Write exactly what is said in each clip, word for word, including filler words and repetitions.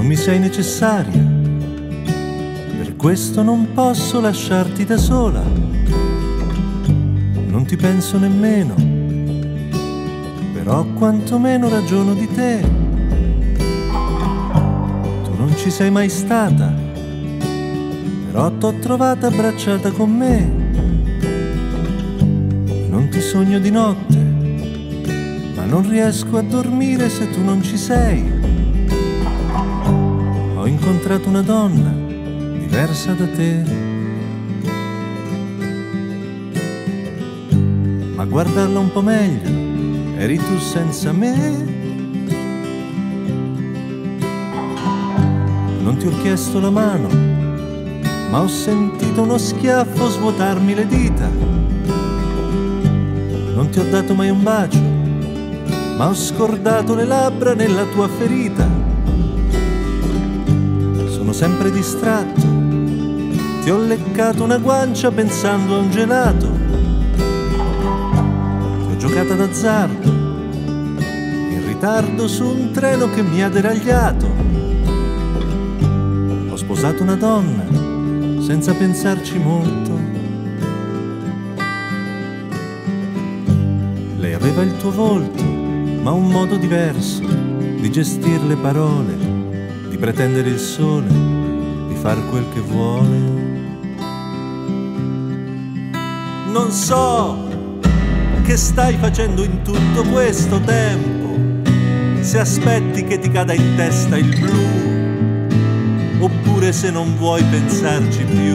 mi sei necessaria, per questo non posso lasciarti da sola. Non ti penso nemmeno, però quantomeno ragiono di te. Tu non ci sei mai stata, però t'ho trovata abbracciata con me. Non ti sogno di notte, ma non riesco a dormire se tu non ci sei. Ho incontrato una donna diversa da te, ma a guardarla un po' meglio eri tu senza me. Non ti ho chiesto la mano, ma ho sentito uno schiaffo svuotarmi le dita. Non ti ho dato mai un bacio, ma ho scordato le labbra nella tua ferita. Sono sempre distratto, ti ho leccato una guancia pensando a un gelato. Ti ho giocata d'azzardo, in ritardo su un treno che mi ha deragliato. Ho sposato una donna senza pensarci molto. Lei aveva il tuo volto, ma un modo diverso di gestire le parole, di pretendere il sole, di far quel che vuole. Non so che stai facendo in tutto questo tempo, se aspetti che ti cada in testa il blu, oppure se non vuoi pensarci più.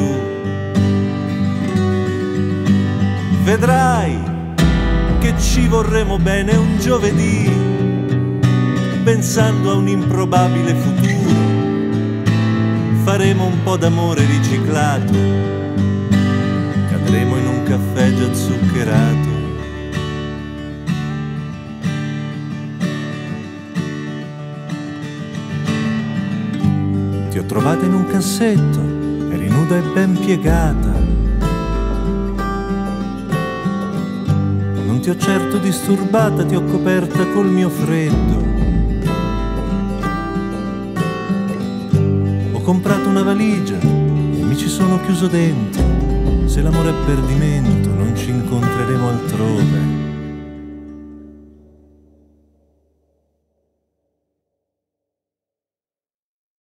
Vedrai che ci vorremo bene un giovedì, pensando a un improbabile futuro. Faremo un po' d'amore riciclato, cadremo in un caffè già zuccherato. Ti ho trovata in un cassetto, eri nuda e ben piegata. Non ti ho certo disturbata, ti ho coperta col mio freddo. Ho comprato una valigia e mi ci sono chiuso dentro. Se l'amore è perdimento, non ci incontreremo altrove.